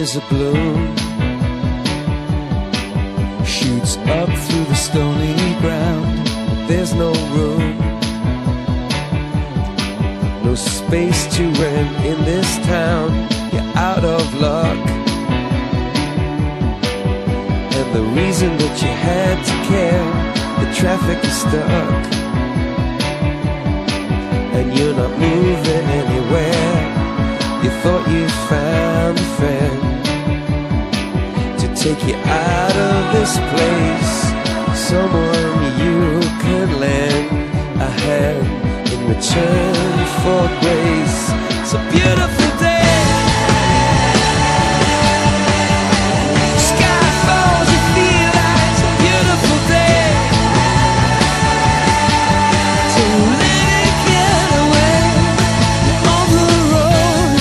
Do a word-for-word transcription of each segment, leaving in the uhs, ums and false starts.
is a bloom, shoots up through the stony ground. There's no room, no space to rent in this town. You're out of luck, and the reason that you had to care, the traffic is stuck, and you're not moving anywhere. You thought you found a friend to take you out of this place, someone you can lend a hand in return for grace. It's a beautiful day, sky falls, you feel like it's a beautiful day. So let it get away on the road,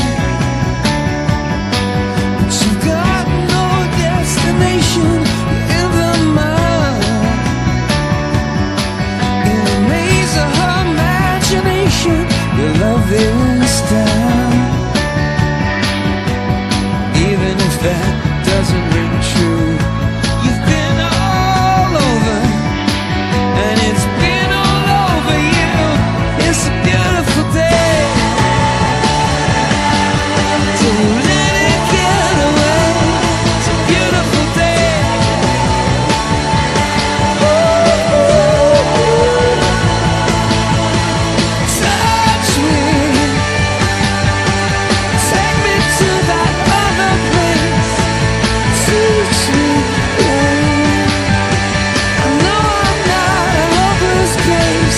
but you've got no destination. You're in the mud, in the maze of her imagination. Your love is down, even if that doesn't ring true. You've been all over, and it's been all over you. It's a beautiful day, so let it get away. It's a beautiful day. Touch me, take me to that other place. Teach me, I know I'm not a hopeless case.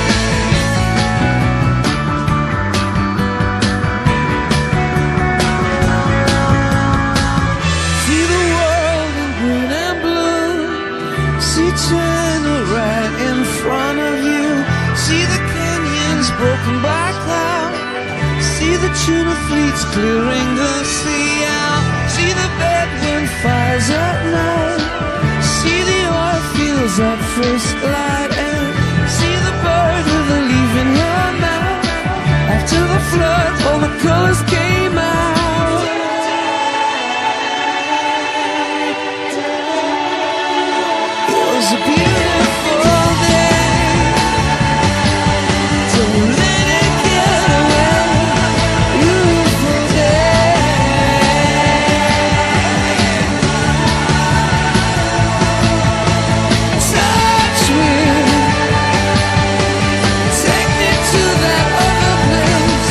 See the world in green and blue, see China right in front of you, see the canyons broken by cloud, see the tuna fleets clearing the sea out, see the bedroom fires at night, see the oil fields at first light, and see the bird with a leaf in her mouth. After the flood, all the colors came out. It was a beautiful day, so let it get away. Beautiful day. Touch me, take me to that other place.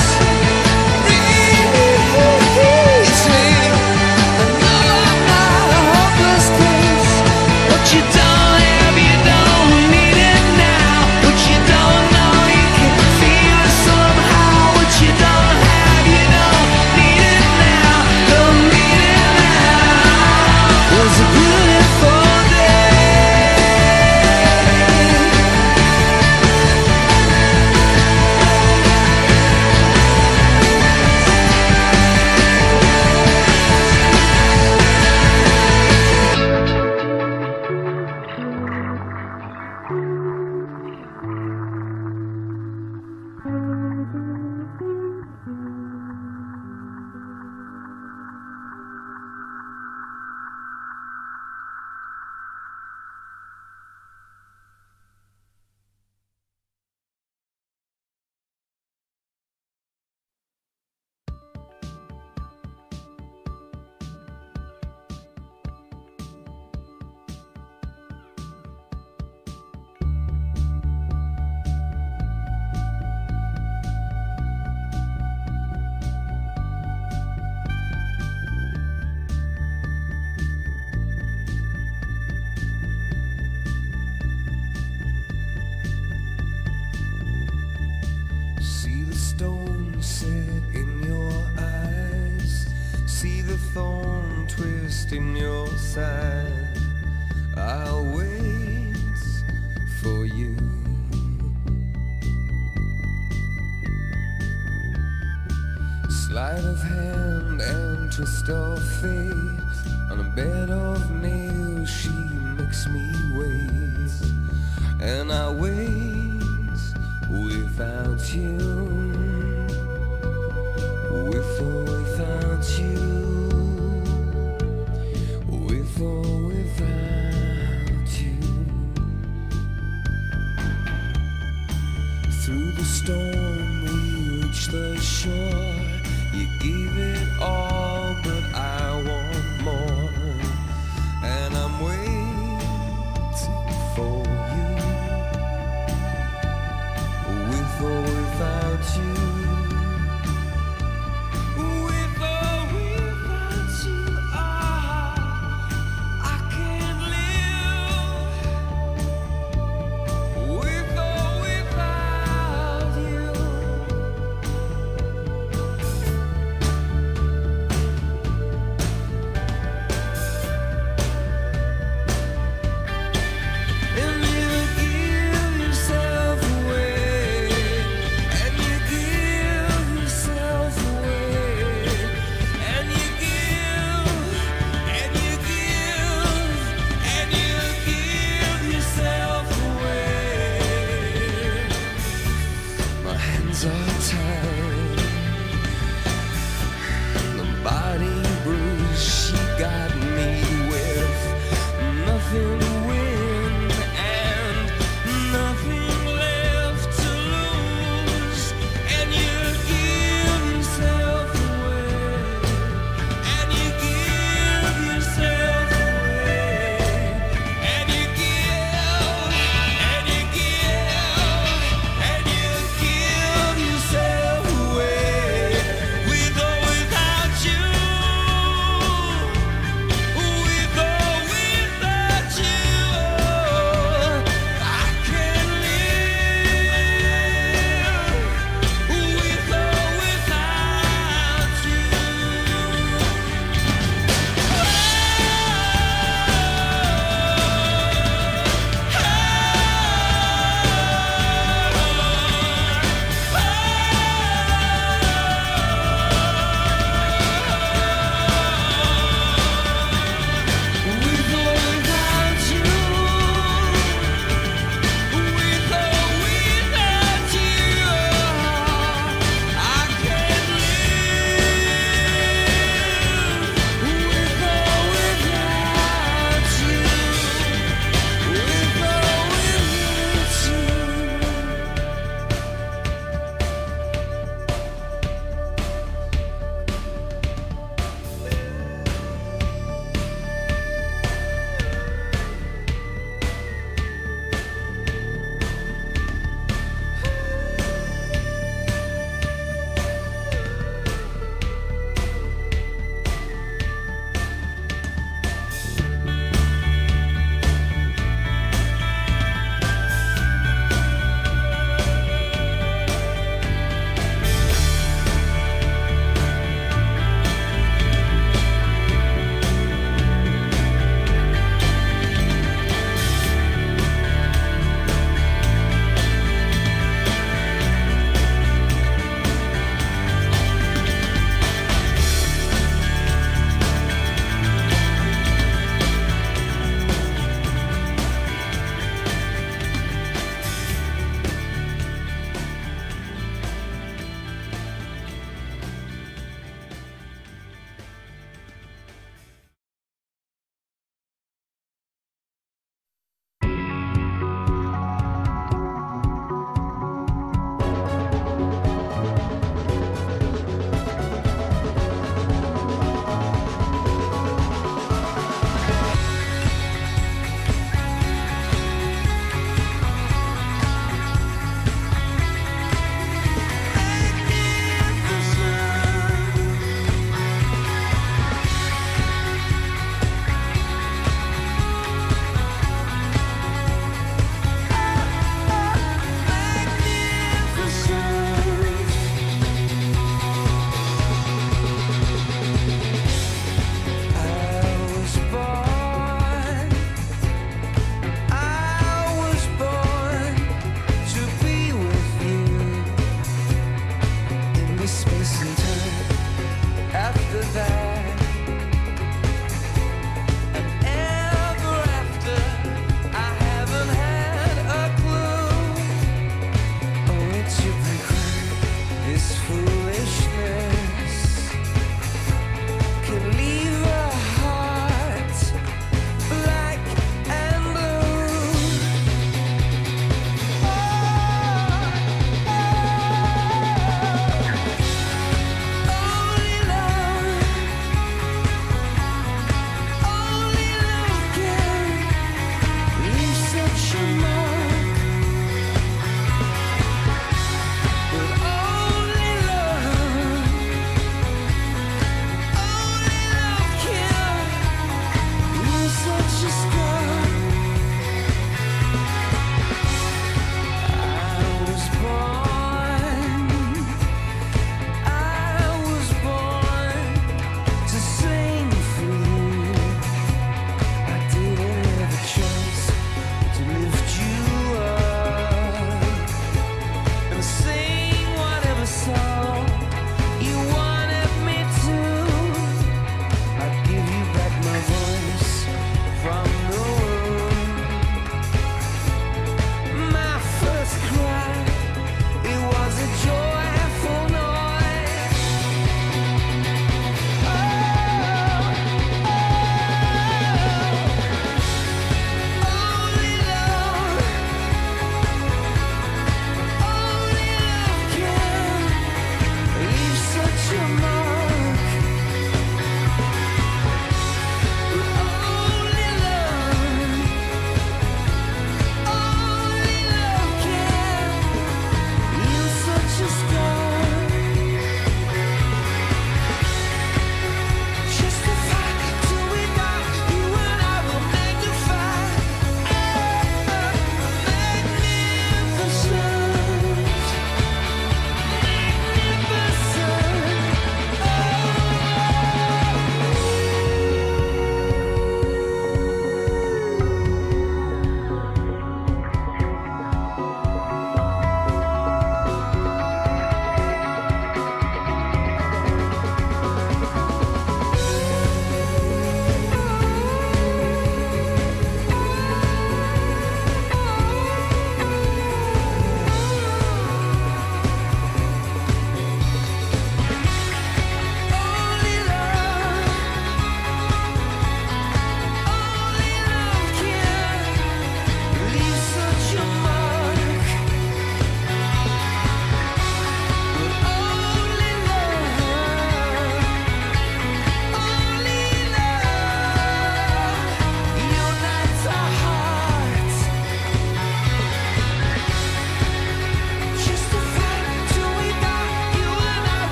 Release me, I know I'm not a hopeless case. What you don't have, you don't need it now. What you don't know, you can feel it somehow. What you don't have, you don't need it now. Don't need it now. It was a beautiful day. See the stone set in your eyes, see the thorn twist in your side. I'll wait for you. Sleight of hand and twist of fate, on a bed of nails she makes me wait, and I wait without you, with or without you.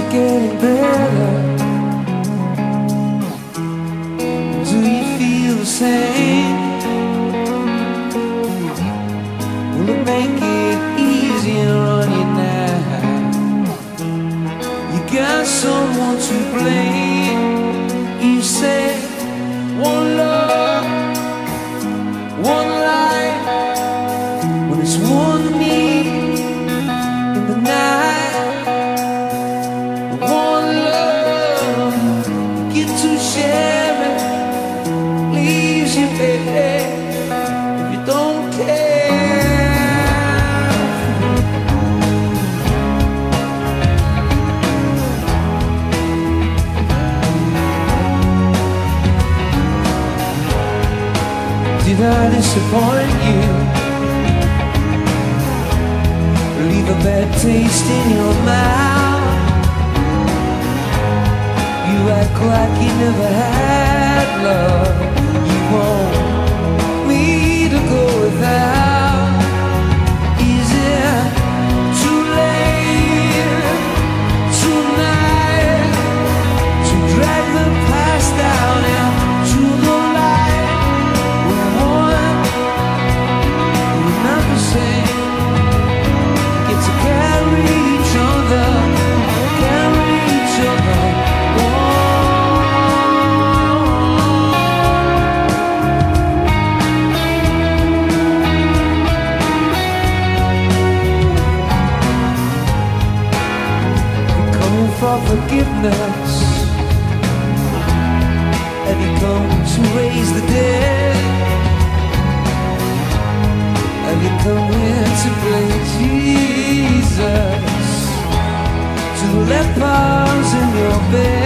getting better? Do you feel the same? Will it make it easier on you now? You got someone to blame. You say one love, one life, when it's one me in the night. One love, get to share it, leaves you, baby, if you don't care. Did I disappoint you? Leave a bad taste in your mouth? You act like you never had love. You want me to go without. Is it too late tonight to drag the past down into the light? We're one, we're not the same. Get to carry each other, carry each other. For forgiveness, have you come to raise the dead? Have you come here to play Jesus to the lepers in your bed?